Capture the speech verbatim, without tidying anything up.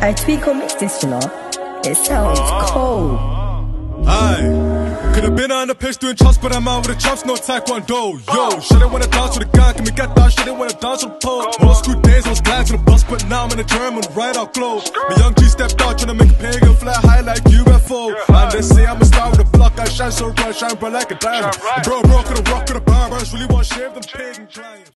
I Tweako mix this, you know. It sounds cold. Aye, could've been on the pitch doing chops, but I'm out with the chops, no taekwondo. Yo, shouldn't wanna dance with a gun, can we get that? Shouldn't wanna dance with a pole. Old school days, I was glad to the bus, but now I'm in the German, right out close. My young G stepped out, tryna make a pagan fly high like U F O. And they say I'm a star with a block, I shine so bright, shine bright like a diamond. Bro, bro, could've rock, could've bar, really want to shave them pagan clients.